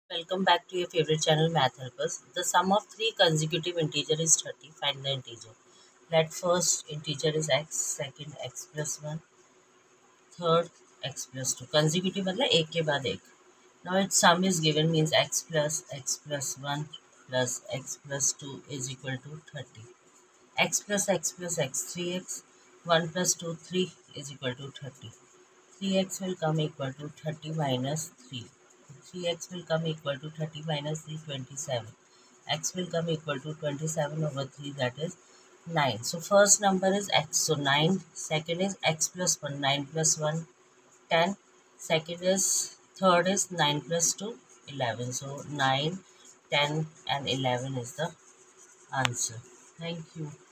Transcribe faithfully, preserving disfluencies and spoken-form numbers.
Welcome back to your favorite channel, Math Helpers. The sum of three consecutive integers is thirty. Find the integer. Let first integer is x, second x plus one, third x plus two. Consecutive मतलब एक के बाद एक. Now its sum is given means x plus x plus one plus x plus two is equal to thirty. X plus x plus x, three x, one plus two, three is equal to thirty. three x will come equal to thirty minus three. three x will come equal to thirty minus three, twenty-seven. X will come equal to twenty-seven over three, that is nine. So first number is x, so nine. Second is x plus one, nine plus one, ten. Second is, third is nine plus two, eleven. So nine, ten and eleven is the answer. Thank you.